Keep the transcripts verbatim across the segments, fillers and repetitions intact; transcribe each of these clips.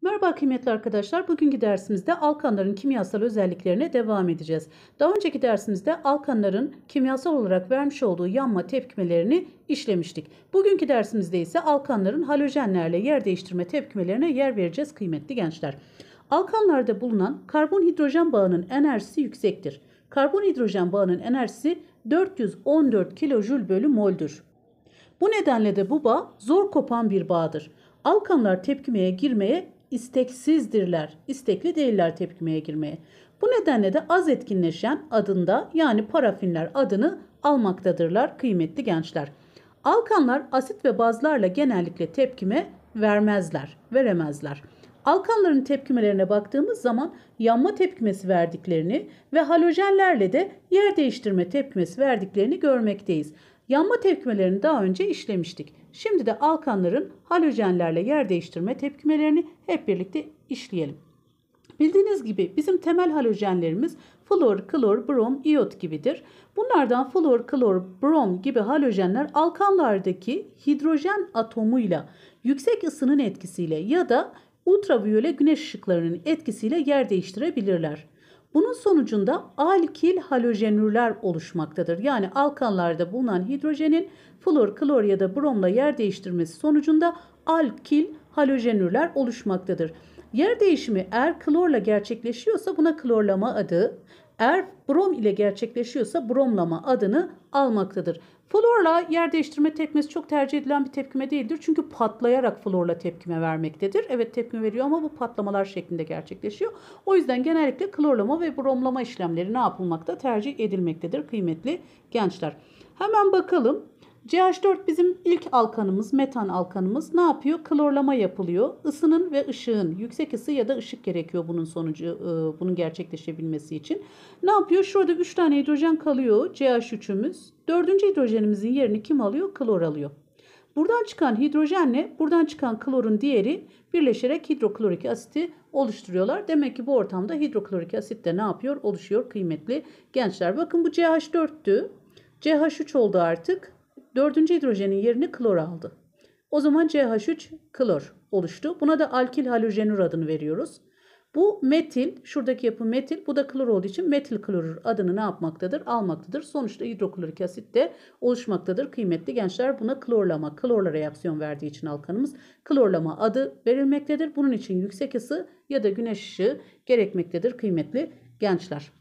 Merhaba kıymetli arkadaşlar. Bugünkü dersimizde alkanların kimyasal özelliklerine devam edeceğiz. Daha önceki dersimizde alkanların kimyasal olarak vermiş olduğu yanma tepkimelerini işlemiştik. Bugünkü dersimizde ise alkanların halojenlerle yer değiştirme tepkimelerine yer vereceğiz kıymetli gençler. Alkanlarda bulunan karbon hidrojen bağının enerjisi yüksektir. Karbon hidrojen bağının enerjisi dört yüz on dört kilojül bölü mol'dür. Bu nedenle de bu bağ zor kopan bir bağdır. Alkanlar tepkimeye girmeye isteksizdirler. İstekli değiller tepkimeye girmeye. Bu nedenle de az etkinleşen adında yani parafinler adını almaktadırlar kıymetli gençler. Alkanlar asit ve bazlarla genellikle tepkime vermezler, veremezler. Alkanların tepkimelerine baktığımız zaman yanma tepkimesi verdiklerini ve halojenlerle de yer değiştirme tepkimesi verdiklerini görmekteyiz. Yanma tepkimelerini daha önce işlemiştik. Şimdi de alkanların halojenlerle yer değiştirme tepkimelerini hep birlikte işleyelim. Bildiğiniz gibi bizim temel halojenlerimiz flor, klor, brom, iyot gibidir. Bunlardan flor, klor, brom gibi halojenler alkanlardaki hidrojen atomuyla yüksek ısının etkisiyle ya da ultraviyole güneş ışıklarının etkisiyle yer değiştirebilirler. Bunun sonucunda alkil halojenürler oluşmaktadır. Yani alkanlarda bulunan hidrojenin flor, klor ya da bromla yer değiştirmesi sonucunda alkil halojenürler oluşmaktadır. Yer değişimi eğer klorla gerçekleşiyorsa buna klorlama adı, eğer brom ile gerçekleşiyorsa bromlama adını almaktadır. Florla yer değiştirme tepkimesi çok tercih edilen bir tepkime değildir. Çünkü patlayarak florla tepkime vermektedir. Evet tepkime veriyor ama bu patlamalar şeklinde gerçekleşiyor. O yüzden genellikle klorlama ve bromlama işlemleri ne yapılmakta? Tercih edilmektedir kıymetli gençler. Hemen bakalım. C H dört bizim ilk alkanımız, metan alkanımız. Ne yapıyor? Klorlama yapılıyor. Isının ve ışığın, yüksek ısı ya da ışık gerekiyor bunun sonucu, bunun gerçekleşebilmesi için. Ne yapıyor? Şurada üç tane hidrojen kalıyor C H üç'ümüz. dördüncü hidrojenimizin yerini kim alıyor? Klor alıyor. Buradan çıkan hidrojenle buradan çıkan klorun diğeri birleşerek hidroklorik asiti oluşturuyorlar. Demek ki bu ortamda hidroklorik asit de ne yapıyor? Oluşuyor kıymetli gençler. Bakın bu C H dört'tü. C H üç oldu artık. Dördüncü hidrojenin yerini klor aldı. O zaman C H üç klor oluştu. Buna da alkil halojenür adını veriyoruz. Bu metil, şuradaki yapı metil, bu da klor olduğu için metil klorür adını ne yapmaktadır? Almaktadır. Sonuçta hidroklorik asit de oluşmaktadır kıymetli gençler. Buna klorlama, klorla reaksiyon verdiği için alkanımız klorlama adı verilmektedir. Bunun için yüksek ısı ya da güneş ışığı gerekmektedir kıymetli gençler.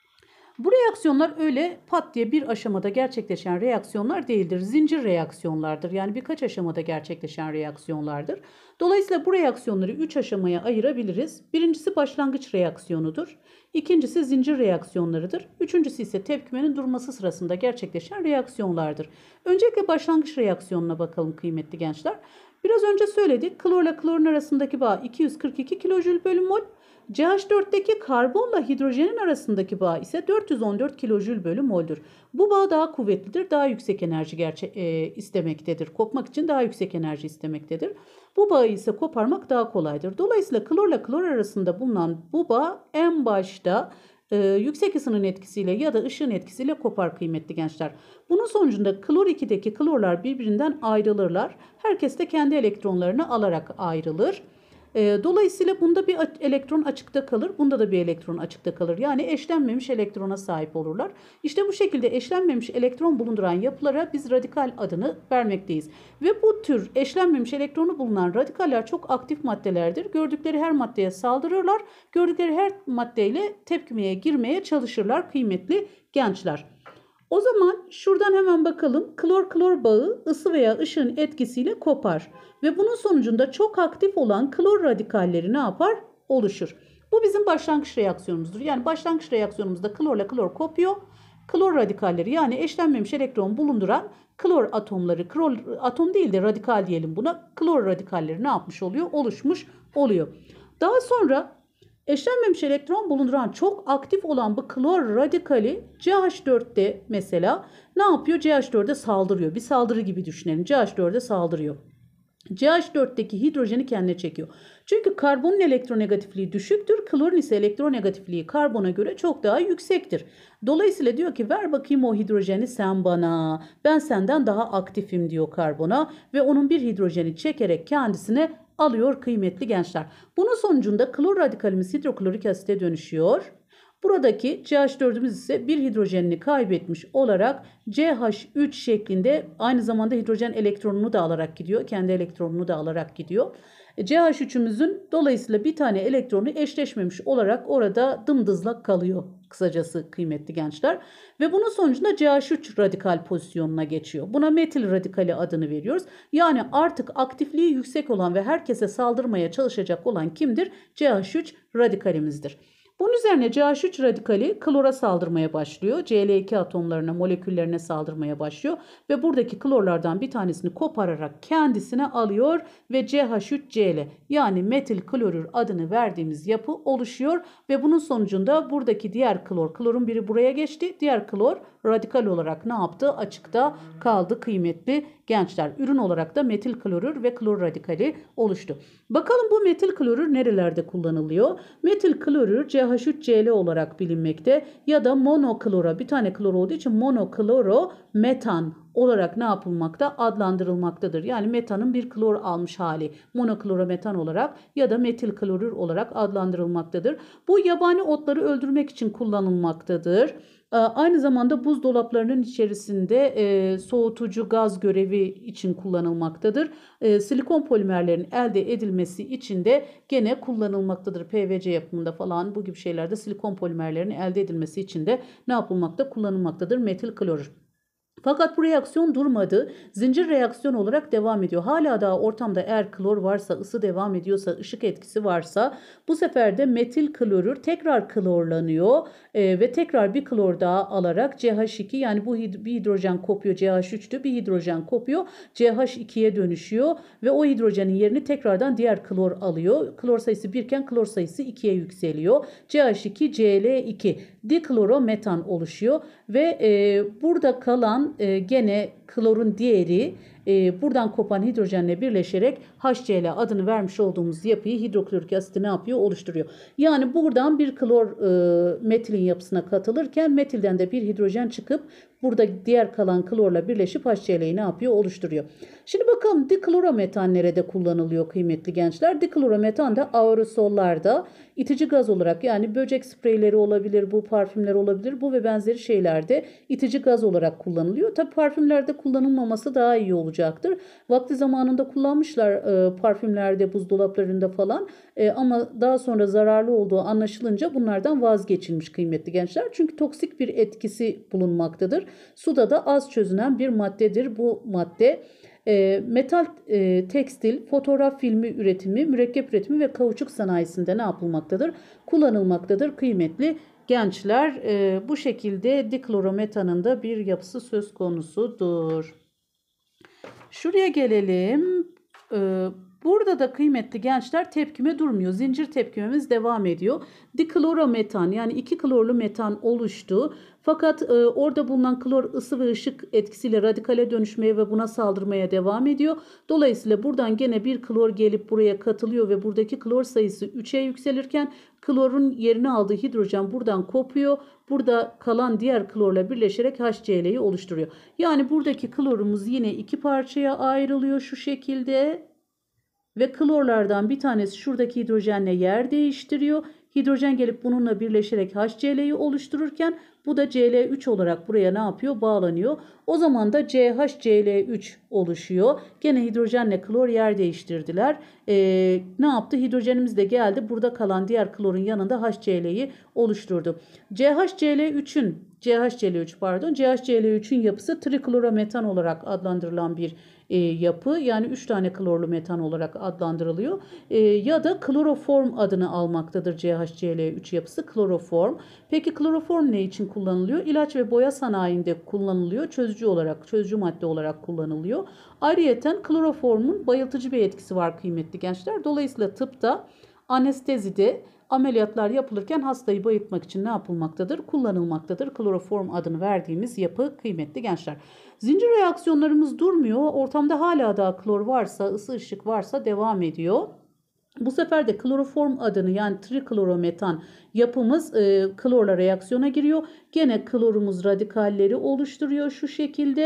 Bu reaksiyonlar öyle pat diye bir aşamada gerçekleşen reaksiyonlar değildir. Zincir reaksiyonlardır. Yani birkaç aşamada gerçekleşen reaksiyonlardır. Dolayısıyla bu reaksiyonları üç aşamaya ayırabiliriz. Birincisi başlangıç reaksiyonudur. İkincisi zincir reaksiyonlarıdır. Üçüncüsü ise tepkimenin durması sırasında gerçekleşen reaksiyonlardır. Öncelikle başlangıç reaksiyonuna bakalım kıymetli gençler. Biraz önce söyledik. Klorla klorun arasındaki bağ iki yüz kırk iki kilojül bölü mol. C H dört'teki karbonla hidrojenin arasındaki bağ ise dört yüz on dört kilojül bölü mol'dür. Bu bağ daha kuvvetlidir, daha yüksek enerji gerçe- e, istemektedir. Kopmak için daha yüksek enerji istemektedir. Bu bağı ise koparmak daha kolaydır. Dolayısıyla klorla klor arasında bulunan bu bağ en başta e, yüksek ısının etkisiyle ya da ışığın etkisiyle kopar kıymetli gençler. Bunun sonucunda klor iki'deki klorlar birbirinden ayrılırlar. Herkes de kendi elektronlarını alarak ayrılır. Dolayısıyla bunda bir elektron açıkta kalır. Bunda da bir elektron açıkta kalır. Yani eşlenmemiş elektrona sahip olurlar. İşte bu şekilde eşlenmemiş elektron bulunduran yapılara biz radikal adını vermekteyiz. Ve bu tür eşlenmemiş elektronu bulunan radikaller çok aktif maddelerdir. Gördükleri her maddeye saldırırlar. Gördükleri her maddeyle tepkimeye girmeye çalışırlar kıymetli gençler. O zaman şuradan hemen bakalım. Klor-klor bağı ısı veya ışığın etkisiyle kopar. Ve bunun sonucunda çok aktif olan klor radikalleri ne yapar? Oluşur. Bu bizim başlangıç reaksiyonumuzdur. Yani başlangıç reaksiyonumuzda klorla klor kopuyor. Klor radikalleri yani eşlenmemiş elektron bulunduran klor atomları, klor atom değil de radikal diyelim buna. Klor radikalleri ne yapmış oluyor? Oluşmuş oluyor. Daha sonra eşlenmemiş elektron bulunduran çok aktif olan bu klor radikali C H dört'te mesela ne yapıyor? C H dört'e saldırıyor. Bir saldırı gibi düşünelim. C H dört'e saldırıyor. C H dört'teki hidrojeni kendine çekiyor. Çünkü karbonun elektronegatifliği düşüktür. Klorun ise elektronegatifliği karbona göre çok daha yüksektir. Dolayısıyla diyor ki ver bakayım o hidrojeni sen bana. Ben senden daha aktifim diyor karbona ve onun bir hidrojeni çekerek kendisine alıyor kıymetli gençler. Bunun sonucunda klor radikalimiz hidroklorik asite dönüşüyor. Buradaki C H dördümüz ise bir hidrojenini kaybetmiş olarak C H üç şeklinde, aynı zamanda hidrojen elektronunu da alarak gidiyor. Kendi elektronunu da alarak gidiyor. C H üçümüzün dolayısıyla bir tane elektronu eşleşmemiş olarak orada dımdızlak kalıyor kısacası kıymetli gençler. Ve bunun sonucunda C H üç radikal pozisyonuna geçiyor. Buna metil radikali adını veriyoruz. Yani artık aktifliği yüksek olan ve herkese saldırmaya çalışacak olan kimdir? C H üç radikalimizdir. Bunun üzerine C H üç radikali klora saldırmaya başlıyor. C L iki atomlarına, moleküllerine saldırmaya başlıyor. Ve buradaki klorlardan bir tanesini kopararak kendisine alıyor ve C H üç C L yani metil klorür adını verdiğimiz yapı oluşuyor. Ve bunun sonucunda buradaki diğer klor, klorun biri buraya geçti. Diğer klor radikal olarak ne yaptı? Açıkta kaldı kıymetli gençler. Ürün olarak da metil klorür ve klor radikali oluştu. Bakalım bu metil klorür nerelerde kullanılıyor? Metil klorür C H üç C L olarak bilinmekte ya da monoklora, bir tane klor olduğu için monokloro metan olarak ne yapılmakta? Adlandırılmaktadır. Yani metanın bir klor almış hali monoklorometan olarak ya da metil klorür olarak adlandırılmaktadır. Bu yabani otları öldürmek için kullanılmaktadır. Aynı zamanda buzdolaplarının içerisinde e, soğutucu gaz görevi için kullanılmaktadır. E, silikon polimerlerin elde edilmesi için de gene kullanılmaktadır. P V C yapımında falan bu gibi şeylerde silikon polimerlerin elde edilmesi için de ne yapılmakta? Kullanılmaktadır metil klorür. Fakat bu reaksiyon durmadı. Zincir reaksiyon olarak devam ediyor. Hala daha ortamda eğer klor varsa, ısı devam ediyorsa, ışık etkisi varsa bu sefer de metil klorür tekrar klorlanıyor e, ve tekrar bir klor daha alarak C H iki, yani bu hid bir hidrojen kopuyor, C H üçtü, bir hidrojen kopuyor, C H ikiye dönüşüyor ve o hidrojenin yerini tekrardan diğer klor alıyor. Klor sayısı bir iken klor sayısı ikiye yükseliyor. C H iki C L iki diklorometan oluşuyor ve e, burada kalan e, gene klorun diğeri e, buradan kopan hidrojenle birleşerek H C L adını vermiş olduğumuz yapıyı, hidroklorik asiti ne yapıyor? Oluşturuyor. Yani buradan bir klor e, metilin yapısına katılırken metilden de bir hidrojen çıkıp burada diğer kalan klorla birleşip H C L'yi ne yapıyor? Oluşturuyor. Şimdi bakalım diklorometan nerede kullanılıyor kıymetli gençler? Diklorometan da aerosollarda itici gaz olarak, yani böcek spreyleri olabilir, bu parfümler olabilir, bu ve benzeri şeylerde itici gaz olarak kullanılıyor. Tabii parfümlerde kullanılmaması daha iyi olacaktır. Vakti zamanında kullanmışlar e, parfümlerde, buzdolaplarında falan e, ama daha sonra zararlı olduğu anlaşılınca bunlardan vazgeçilmiş kıymetli gençler. Çünkü toksik bir etkisi bulunmaktadır. Suda da az çözünen bir maddedir bu madde. E, metal, e, tekstil, fotoğraf filmi üretimi, mürekkep üretimi ve kauçuk sanayisinde ne yapılmaktadır? Kullanılmaktadır kıymetli gençler. E, bu şekilde diklorometanın da bir yapısı söz konusudur. Şuraya gelelim. E, Burada da kıymetli gençler tepkime durmuyor. Zincir tepkimemiz devam ediyor. Diklorometan, yani iki klorlu metan oluştu. Fakat e, orada bulunan klor ısı ve ışık etkisiyle radikale dönüşmeye ve buna saldırmaya devam ediyor. Dolayısıyla buradan gene bir klor gelip buraya katılıyor ve buradaki klor sayısı üçe yükselirken klorun yerini aldığı hidrojen buradan kopuyor. Burada kalan diğer klorla birleşerek H C L'yi oluşturuyor. Yani buradaki klorumuz yine iki parçaya ayrılıyor şu şekilde. Ve klorlardan bir tanesi şuradaki hidrojenle yer değiştiriyor. Hidrojen gelip bununla birleşerek H C L'yi oluştururken bu da C L üç olarak buraya ne yapıyor? Bağlanıyor. O zaman da C H C L üç oluşuyor. Gene hidrojenle klor yer değiştirdiler. Ee, ne yaptı? Hidrojenimiz de geldi. Burada kalan diğer klorun yanında H C L'yi oluşturdu. C H C L üçün C H C L üç pardon. C H C L üçün yapısı triklorometan olarak adlandırılan bir e, yapı. Yani üç tane klorlu metan olarak adlandırılıyor. E, ya da kloroform adını almaktadır C H C L üç yapısı. Kloroform. Peki kloroform ne için kullanılıyor? İlaç ve boya sanayinde kullanılıyor. Çözücü olarak, çözücü madde olarak kullanılıyor. Ayrıyeten kloroformun bayıltıcı bir etkisi var kıymetli gençler. Dolayısıyla tıpta, anestezide ameliyatlar yapılırken hastayı bayıltmak için ne yapılmaktadır? Kullanılmaktadır. Kloroform adını verdiğimiz yapı kıymetli gençler. Zincir reaksiyonlarımız durmuyor. Ortamda hala daha klor varsa, ısı ışık varsa devam ediyor. Bu sefer de kloroform adını, yani triklorometan yapımız e, klorla reaksiyona giriyor. Gene klorumuz radikalleri oluşturuyor şu şekilde.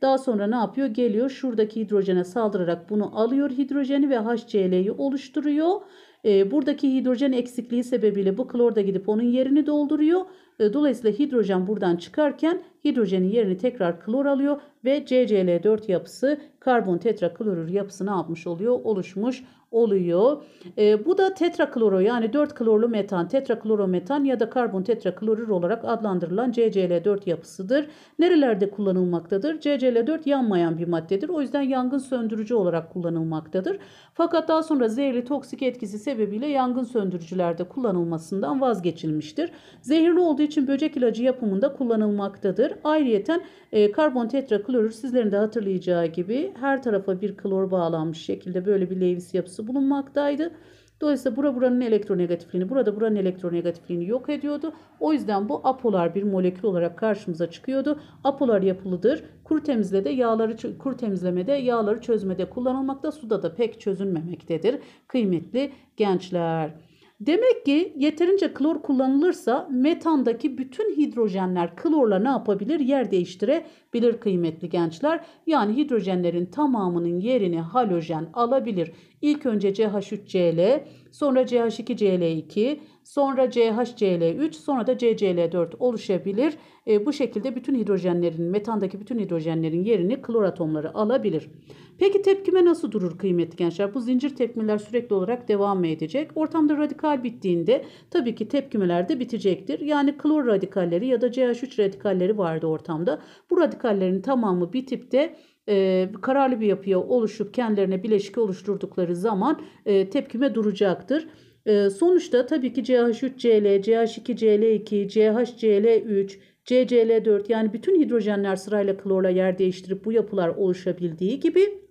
Daha sonra ne yapıyor? Geliyor şuradaki hidrojene saldırarak bunu alıyor hidrojeni ve HCl'yi oluşturuyor. E, buradaki hidrojen eksikliği sebebiyle bu klor da gidip onun yerini dolduruyor. E, dolayısıyla hidrojen buradan çıkarken hidrojenin yerini tekrar klor alıyor ve C C L dört yapısı karbon tetraklorür yapısı ne yapmış oluyor? Oluşmuş oluyor. E, bu da tetrakloro yani dört klorlu metan, tetraklorometan ya da karbon tetraklorür olarak adlandırılan C C L dört yapısıdır. Nerelerde kullanılmaktadır? C C L dört yanmayan bir maddedir. O yüzden yangın söndürücü olarak kullanılmaktadır. Fakat daha sonra zehirli toksik etkisi sebebiyle yangın söndürücülerde kullanılmasından vazgeçilmiştir. Zehirli olduğu için böcek ilacı yapımında kullanılmaktadır. Ayrıyeten e, karbon tetraklorür sizlerin de hatırlayacağı gibi her tarafa bir klor bağlanmış şekilde böyle bir Lewis yapısı bulunmaktaydı. Dolayısıyla bura buranın elektronegatifliğini, burada buranın elektronegatifliğini yok ediyordu. O yüzden bu apolar bir molekül olarak karşımıza çıkıyordu. Apolar yapılıdır. Kuru temizlemede yağları kuru temizlemede yağları çözmede kullanılmakta. Suda da pek çözülmemektedir. Kıymetli gençler. Demek ki yeterince klor kullanılırsa metandaki bütün hidrojenler klorla ne yapabilir? Yer değiştirebilir kıymetli gençler. Yani hidrojenlerin tamamının yerini halojen alabilir. İlk önce C H üç C L, sonra C H iki C L iki, sonra C H C L üç, sonra da C C L dört oluşabilir. E, bu şekilde bütün hidrojenlerin, metandaki bütün hidrojenlerin yerini klor atomları alabilir. Peki tepkime nasıl durur kıymetli gençler? Bu zincir tepkimeler sürekli olarak devam edecek. Ortamda radikal bittiğinde tabii ki tepkimeler de bitecektir. Yani klor radikalleri ya da C H üç radikalleri vardı ortamda. Bu radikallerin tamamı bitip de e, kararlı bir yapıya oluşup kendilerine bileşik oluşturdukları zaman e, tepkime duracaktır. E, sonuçta tabii ki C H üç C L, C H iki C L iki, C H C L üç, C C L dört yani bütün hidrojenler sırayla klorla yer değiştirip bu yapılar oluşabildiği gibi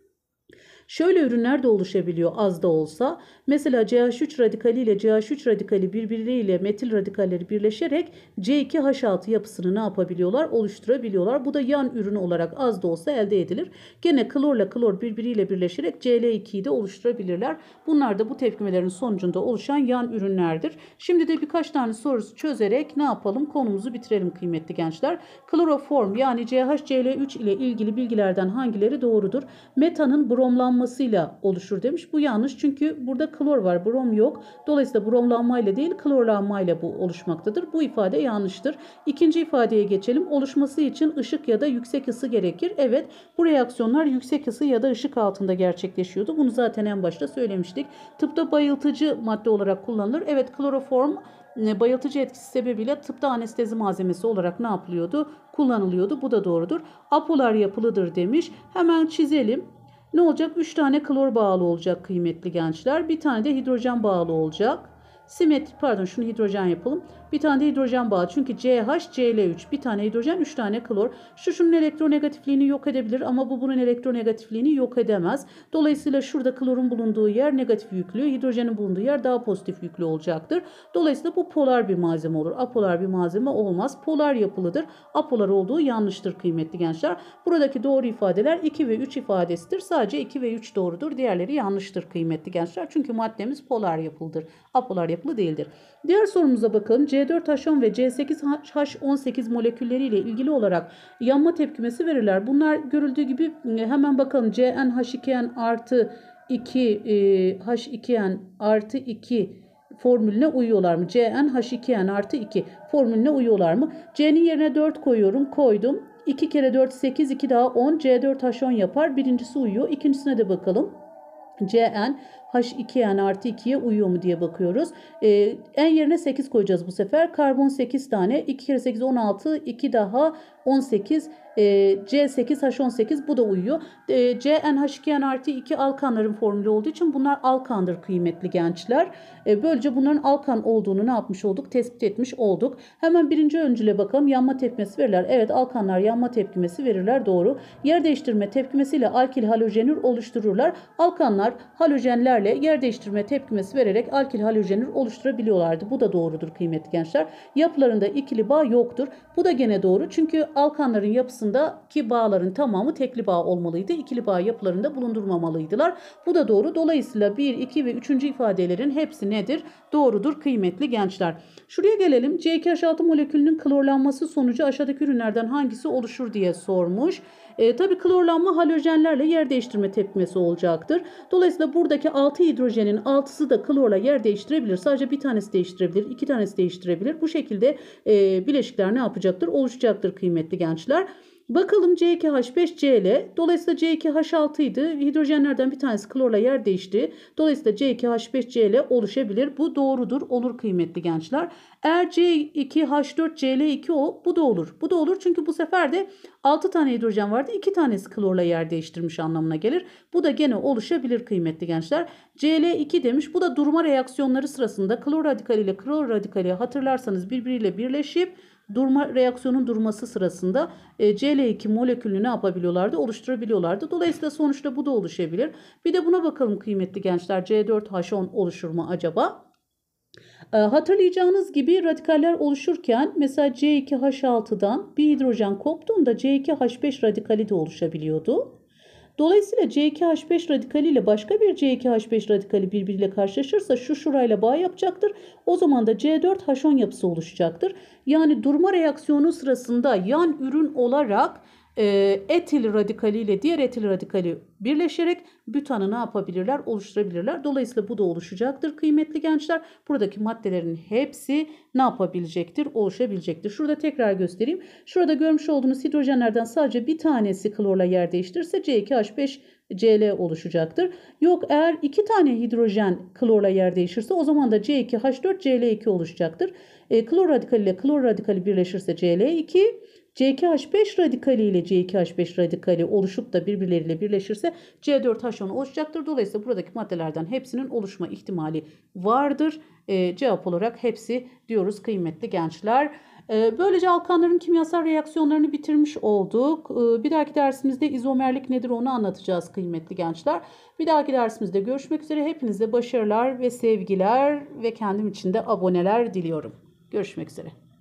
şöyle ürünler de oluşabiliyor az da olsa. Mesela C H üç radikali ile C H üç radikali birbirleriyle metil radikalleri birleşerek C iki H altı yapısını ne yapabiliyorlar? Oluşturabiliyorlar. Bu da yan ürün olarak az da olsa elde edilir. Gene klorla klor birbiriyle birleşerek C L ikiyi de oluşturabilirler. Bunlar da bu tepkimelerin sonucunda oluşan yan ürünlerdir. Şimdi de birkaç tane sorusu çözerek ne yapalım? Konumuzu bitirelim kıymetli gençler. Kloroform yani C H C L üç ile ilgili bilgilerden hangileri doğrudur? Metanın bromlanması oluşur demiş. Bu yanlış çünkü burada klor var, brom yok. Dolayısıyla bromlanmayla değil klorlanmayla bu oluşmaktadır. Bu ifade yanlıştır. İkinci ifadeye geçelim. Oluşması için ışık ya da yüksek ısı gerekir. Evet, bu reaksiyonlar yüksek ısı ya da ışık altında gerçekleşiyordu. Bunu zaten en başta söylemiştik. Tıpta bayıltıcı madde olarak kullanılır. Evet, kloroform bayıltıcı etkisi sebebiyle tıpta anestezi malzemesi olarak ne yapılıyordu? Kullanılıyordu. Bu da doğrudur. Apolar yapılıdır demiş. Hemen çizelim. Ne olacak? üç tane klor bağlı olacak kıymetli gençler. Bir tane de hidrojen bağlı olacak. Simetri, pardon şunu hidrojen yapalım. Bir tane de hidrojen bağlı. Çünkü C H C L üç. Bir tane hidrojen, üç tane klor. Şu şunun elektronegatifliğini yok edebilir ama bu bunun elektronegatifliğini yok edemez. Dolayısıyla şurada klorun bulunduğu yer negatif yüklü, hidrojenin bulunduğu yer daha pozitif yüklü olacaktır. Dolayısıyla bu polar bir malzeme olur. Apolar bir malzeme olmaz. Polar yapılıdır. Apolar olduğu yanlıştır kıymetli gençler. Buradaki doğru ifadeler iki ve üç ifadesidir. Sadece iki ve üç doğrudur. Diğerleri yanlıştır kıymetli gençler. Çünkü maddemiz polar yapılıdır. Apolar yapılı değildir. Diğer sorumuza bakalım. C dört H on ve C sekiz H on sekiz molekülleriyle ilgili olarak yanma tepkimesi verirler. Bunlar görüldüğü gibi hemen bakalım. C N H iki N artı iki H iki N artı iki formülüne uyuyorlar mı? C N H iki N artı iki formülüne uyuyorlar mı? C'nin yerine dört koyuyorum. Koydum. iki kere dört sekiz, iki daha on. C dört H on yapar. Birincisi uyuyor. İkincisine de bakalım. C N H iki N artı ikiye uyuyor mu diye bakıyoruz. Ee, en yerine sekiz koyacağız bu sefer. Karbon sekiz tane. iki kere sekiz on altı. iki daha on sekiz. E, C sekiz H on sekiz bu da uyuyor. E, C N H iki N artı iki alkanların formülü olduğu için bunlar alkandır kıymetli gençler. E, böylece bunların alkan olduğunu ne yapmış olduk? Tespit etmiş olduk. Hemen birinci öncüle bakalım. Yanma tepkimesi verirler. Evet, alkanlar yanma tepkimesi verirler. Doğru. Yer değiştirme tepkimesiyle alkil halojenür oluştururlar. Alkanlar halojenlerle yer değiştirme tepkimesi vererek alkil halojenür oluşturabiliyorlardı. Bu da doğrudur kıymetli gençler. Yapılarında ikili bağ yoktur. Bu da gene doğru. Çünkü alkanların yapısındaki bağların tamamı tekli bağ olmalıydı. İkili bağ yapılarında bulundurmamalıydılar. Bu da doğru. Dolayısıyla bir, iki ve üçüncü ifadelerin hepsi nedir? Doğrudur kıymetli gençler. Şuraya gelelim. C iki H altı molekülünün klorlanması sonucu aşağıdaki ürünlerden hangisi oluşur diye sormuş. E, tabii klorlanma halojenlerle yer değiştirme tepkimesi olacaktır. Dolayısıyla buradaki altı hidrojenin altısı da klorla yer değiştirebilir. Sadece bir tanesi değiştirebilir, iki tanesi değiştirebilir. Bu şekilde e, bileşikler ne yapacaktır? Oluşacaktır kıymetli gençler. Bakalım C iki H beş Cl. Dolayısıyla C iki H altı idi. Hidrojenlerden bir tanesi klorla yer değişti. Dolayısıyla C iki H beş Cl oluşabilir. Bu doğrudur. Olur kıymetli gençler. Eğer C iki H dört Cl iki O, bu da olur. Bu da olur çünkü bu sefer de altı tane hidrojen vardı. iki tanesi klorla yer değiştirmiş anlamına gelir. Bu da gene oluşabilir kıymetli gençler. Cl iki demiş. Bu da durma reaksiyonları sırasında klor radikali ile klor radikali hatırlarsanız birbiriyle birleşip durma reaksiyonun durması sırasında e, Cl iki molekülünü ne yapabiliyorlardı? Oluşturabiliyorlardı. Dolayısıyla sonuçta bu da oluşabilir. Bir de buna bakalım kıymetli gençler. C dört H on oluşur mu acaba? E, hatırlayacağınız gibi radikaller oluşurken mesela C iki H altıdan bir hidrojen koptuğunda C iki H beş radikali de oluşabiliyordu. Dolayısıyla C iki H beş radikali ile başka bir C iki H beş radikali birbiriyle karşılaşırsa şu şurayla bağ yapacaktır. O zaman da C dört H on yapısı oluşacaktır. Yani durma reaksiyonu sırasında yan ürün olarak e, etil radikali ile diğer etil radikali birleşerek bütanı ne yapabilirler? Oluşturabilirler. Dolayısıyla bu da oluşacaktır kıymetli gençler. Buradaki maddelerin hepsi ne yapabilecektir? Oluşabilecektir. Şurada tekrar göstereyim. Şurada görmüş olduğunuz hidrojenlerden sadece bir tanesi klorla yer değiştirirse C iki H beş Cl oluşacaktır. Yok, eğer iki tane hidrojen klorla yer değişirse o zaman da C iki H dört Cl iki oluşacaktır. E, klor radikali ile klor radikali birleşirse Cl iki, C iki H beş radikali ile C iki H beş radikali oluşup da birbirleriyle birleşirse C dört H on oluşacaktır. Dolayısıyla buradaki maddelerden hepsinin oluşma ihtimali vardır. E, cevap olarak hepsi diyoruz kıymetli gençler. E, böylece alkanların kimyasal reaksiyonlarını bitirmiş olduk. E, bir dahaki dersimizde izomerlik nedir onu anlatacağız kıymetli gençler. Bir dahaki dersimizde görüşmek üzere. Hepinize başarılar ve sevgiler ve kendim için de aboneler diliyorum. Görüşmek üzere.